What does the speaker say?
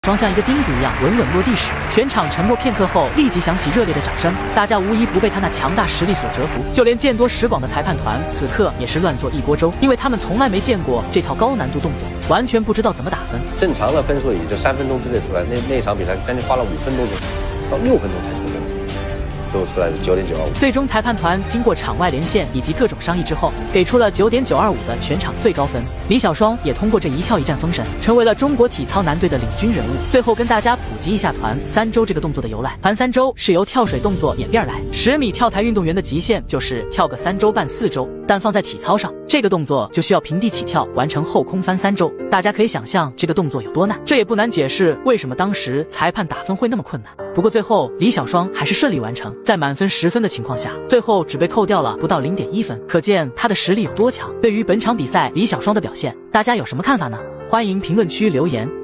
双像一个钉子一样稳稳落地时，全场沉默片刻后，立即响起热烈的掌声。大家无疑不被他那强大实力所折服，就连见多识广的裁判团此刻也是乱作一锅粥，因为他们从来没见过这套高难度动作，完全不知道怎么打分。 正常的分数也就3分钟之内出来，那场比赛将近花了5分多钟到6分钟才出分。 最后出来是9.925。 最终裁判团经过场外连线以及各种商议之后，给出了9.925的全场最高分。李小双也通过这一跳一战封神，成为了中国体操男队的领军人物。最后跟大家普及一下团3周这个动作的由来。团3周是由跳水动作演变而来，10米跳台运动员的极限就是跳个3周半4周，但放在体操上，这个动作就需要平地起跳完成后空翻3周。大家可以想象这个动作有多难，这也不难解释为什么当时裁判打分会那么困难。不过最后李小双还是顺利完成。 在满分10分的情况下，最后只被扣掉了不到0.1分，可见他的实力有多强。对于本场比赛李小双的表现，大家有什么看法呢？欢迎评论区留言。